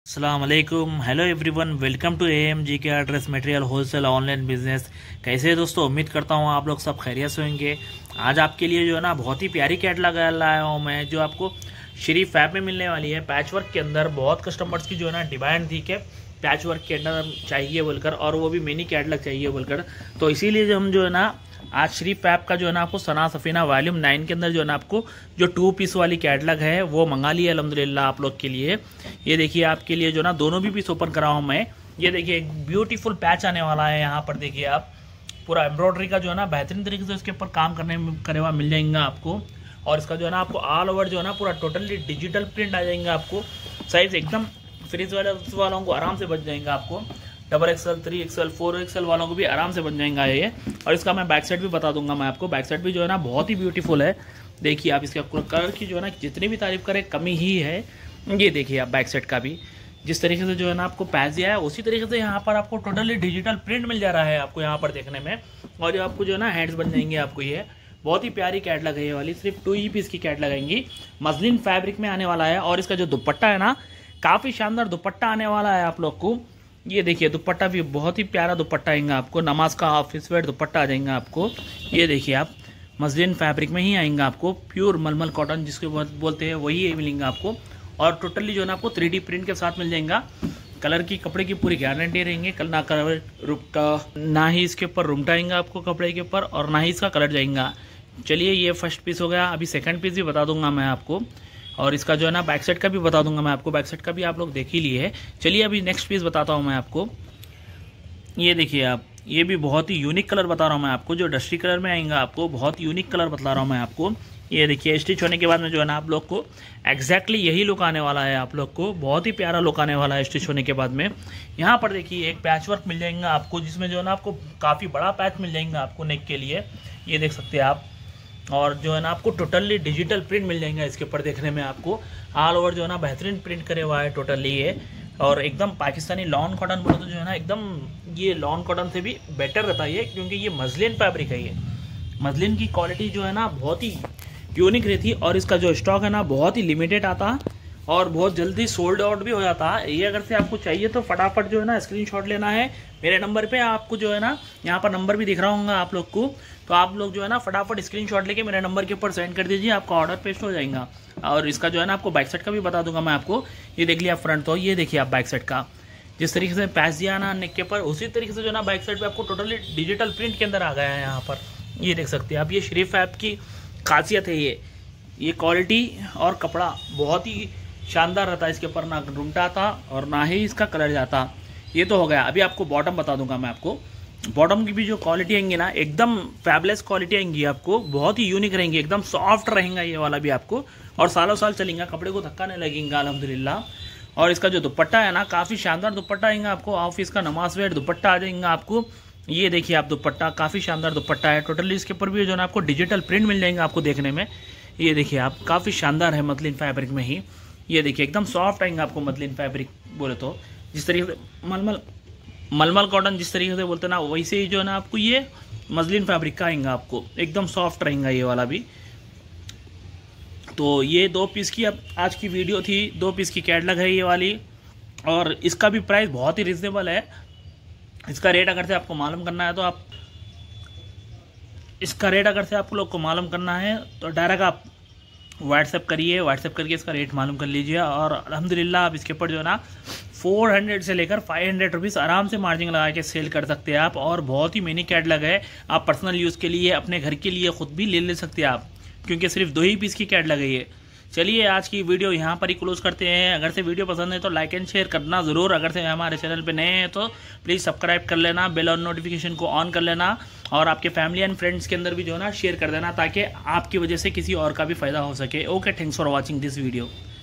अस्सलाम वालेकुम, hello everyone, welcome to AMG के dress material wholesale online business. कैसे हैं दोस्तों? उम्मीद करता हूँ आप लोग सब खैरियत से होंगे। आज आपके लिए जो है ना बहुत ही प्यारी कैट लगा लाया हूँ मैं, जो आपको श्री फैब में मिलने वाली है। पैच वर्क के अंदर बहुत कस्टमर्स की जो है ना डिमांड थी कि पैच वर्क के अंदर चाहिए बोलकर, और वो भी मिनी कैटलॉग चाहिए बोलकर, तो इसीलिए जो हम जो है ना आज श्री फैब का जो है ना आपको सना सफीना वॉल्यूम 9 के अंदर जो है ना आपको जो 2 पीस वाली कैटलॉग है वो मंगा लिया अल्हम्दुलिल्लाह आप लोग के लिए। ये देखिए आपके लिए जो ना दोनों भी पीस ओपन करा हूँ मैं। ये देखिए एक ब्यूटीफुल पैच आने वाला है यहाँ पर। देखिए आप पूरा एम्ब्रॉयडरी का जो है ना बेहतरीन तरीके से इसके ऊपर काम करे हुआ मिल जाएगा आपको। और इसका जो है ना आपको ऑल ओवर जो है ना पूरा टोटली डिजिटल प्रिंट आ जाएगा आपको। साइज एकदम फ्रीज वालों को आराम से बच जाएगा आपको। डबल एक्सएल, 3XL, 4XL वालों को भी आराम से बन जाएगा ये। और इसका मैं बैक साइड भी बता दूंगा मैं आपको। बैक साइड भी जो है ना बहुत ही ब्यूटीफुल है। देखिए आप इसका कलर की जो है ना जितनी भी तारीफ करें कमी ही है। ये देखिए आप बैक साइड का भी जिस तरीके से जो है ना आपको पैच दिया है उसी तरीके से यहाँ पर आपको टोटली डिजिटल प्रिंट मिल जा रहा है आपको यहाँ पर देखने में। और जो आपको जो है ना हैंड्स बन जाएंगे आपको। ये बहुत ही प्यारी कैट लगाई है वाली, सिर्फ 2 ही पीस की कैट लगाएंगी। मसलिन फैब्रिक में आने वाला है। और इसका जो दुपट्टा है ना काफ़ी शानदार दुपट्टा आने वाला है आप लोग को। ये देखिए दुपट्टा भी बहुत ही प्यारा दुपट्टा आएगा आपको। नमाज का ऑफिस वेयर दुपट्टा आ जाएगा आपको। ये देखिए आप मसलिन फैब्रिक में ही आएगा आपको। प्योर मलमल कॉटन जिसको बोलते हैं वही मिलेंगे आपको। और टोटली जो है ना आपको 3D प्रिंट के साथ मिल जाएगा। कलर की कपड़े की पूरी गारंटी रहेंगे। कल ना कलर रुकता, ना ही इसके ऊपर रुमटा आएगा आपको कपड़े के ऊपर, और ना ही इसका कलर जाएगा। चलिए ये फर्स्ट पीस हो गया। अभी सेकंड पीस भी बता दूंगा मैं आपको। और इसका जो है ना बैक साइड का भी बता दूंगा मैं आपको। बैक साइड का भी आप लोग देख ही लिए है। चलिए अभी नेक्स्ट पीस बताता हूँ मैं आपको। ये देखिए आप, ये भी बहुत ही यूनिक कलर बता रहा हूँ मैं आपको। जो डस्टी कलर में आएगा आपको, बहुत यूनिक कलर बता रहा हूँ मैं आपको। ये देखिए स्टिच होने के बाद में जो है ना आप लोग को एग्जैक्टली यही लुक आने वाला है आप लोग को। बहुत ही प्यारा लुक आने वाला है स्टिच होने के बाद में। यहाँ पर देखिए एक पैच वर्क मिल जाएगा आपको, जिसमें जो है ना आपको काफ़ी बड़ा पैच मिल जाएगा आपको नेक के लिए। ये देख सकते हैं आप। और जो है ना आपको टोटली डिजिटल प्रिंट मिल जाएगा इसके ऊपर देखने में आपको। ऑल ओवर जो है ना बेहतरीन प्रिंट करे हुआ है टोटली ये। और एकदम पाकिस्तानी लॉन कॉटन बोलो तो जो है ना एकदम ये लॉन कॉटन से भी बेटर रहता है ये, क्योंकि ये मसलिन फैब्रिक है। ये मसलिन की क्वालिटी जो है ना बहुत ही यूनिक रहती है। और इसका जो स्टॉक है ना बहुत ही लिमिटेड आता है और बहुत जल्दी सोल्ड आउट भी हो जाता है। ये अगर से आपको चाहिए तो फटाफट जो है ना स्क्रीनशॉट लेना है मेरे नंबर पे। आपको जो है ना यहाँ पर नंबर भी दिख रहा होगा आप लोग को, तो आप लोग जो है ना फटाफट स्क्रीनशॉट लेके मेरे नंबर के ऊपर सेंड कर दीजिए, आपका ऑर्डर पेश हो जाएगा। और इसका जो है ना आपको बैक साइड का भी बता दूंगा मैं आपको। ये देख लिया फ्रंट, तो ये देखिए आप बैक साइड का जिस तरीके से पैच दिया ना नेक के ऊपर, उसी तरीके से जो है ना बैक साइड पे आपको टोटली डिजिटल प्रिंट के अंदर आ गया है यहाँ पर। ये देख सकते हैं आप। ये श्री फैब की खासियत है ये क्वालिटी और कपड़ा बहुत ही शानदार रहता है। इसके ऊपर ना रुमटा आता और ना ही इसका कलर जाता। ये तो हो गया। अभी आपको बॉटम बता दूंगा मैं आपको। बॉटम की भी जो क्वालिटी आएंगी ना एकदम फैबलेस क्वालिटी आएंगी आपको। बहुत ही यूनिक रहेंगी, एकदम सॉफ्ट रहेगा ये वाला भी आपको। और सालों साल चलेगा, कपड़े को धक्का नहीं लगेगा अल्हम्दुलिल्लाह। और इसका जो दुपट्टा है ना काफ़ी शानदार दुपट्टा आएगा आपको। ऑफिस का नमाज वेयर दुपट्टा आ जाएगा आपको। ये देखिए आप दुपट्टा काफ़ी शानदार दुपट्टा है टोटली। इसके ऊपर भी जो है ना आपको डिजिटल प्रिंट मिल जाएगा आपको देखने में। ये देखिए आप काफ़ी शानदार है मसलिन फैब्रिक में ही। ये देखिए एकदम सॉफ्ट आएंगे आपको मसलिन फैब्रिक बोले तो। जिस तरीके से मलमल कॉटन जिस तरीके से बोलते हैं ना, वैसे ही जो है ना आपको ये मसलिन फैब्रिक का आएगा आपको। एकदम सॉफ्ट रहेगा ये वाला भी। तो ये 2 पीस की अब आज की वीडियो थी। 2 पीस की कैटलॉग है ये वाली। और इसका भी प्राइस बहुत ही रिजनेबल है। इसका रेट अगर से आपको मालूम करना है तो आप लोग को मालूम करना है तो डायरेक्ट आप व्हाट्सएप करिए। व्हाट्सएप करके इसका रेट मालूम कर लीजिए। और अल्हम्दुलिल्लाह आप इसके ऊपर जो है ना 400 से लेकर 500 रुपीज़ आराम से मार्जिन लगा के सेल कर सकते हैं आप। और बहुत ही मिनी कैटलॉग है। आप पर्सनल यूज़ के लिए, अपने घर के लिए खुद भी ले सकते हैं आप, क्योंकि सिर्फ 2 ही पीस की कैटलॉग है ये। चलिए आज की वीडियो यहाँ पर ही क्लोज करते हैं। अगर से वीडियो पसंद है तो लाइक एंड शेयर करना ज़रूर। अगर से हमारे चैनल पे नए हैं तो प्लीज़ सब्सक्राइब कर लेना, बेल और नोटिफिकेशन को ऑन कर लेना। और आपके फैमिली एंड फ्रेंड्स के अंदर भी जो है ना शेयर कर देना, ताकि आपकी वजह से किसी और का भी फ़ायदा हो सके। Okay, thanks for watching this video.